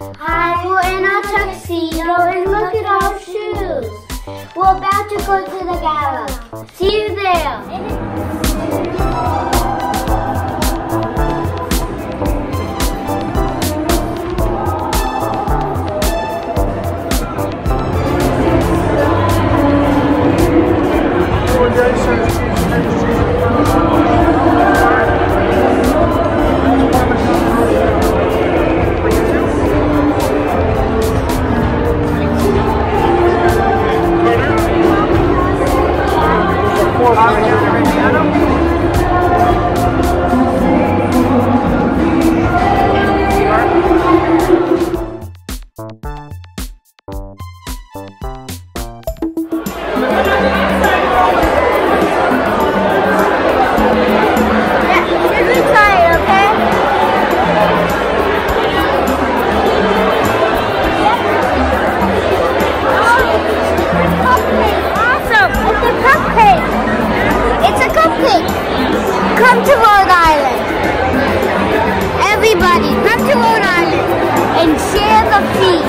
Hi, we're in our tuxedo and look at our shoes. We're about to go to the gala. See you there. Come to Rhode Island. Everybody, come to Rhode Island and share the feast.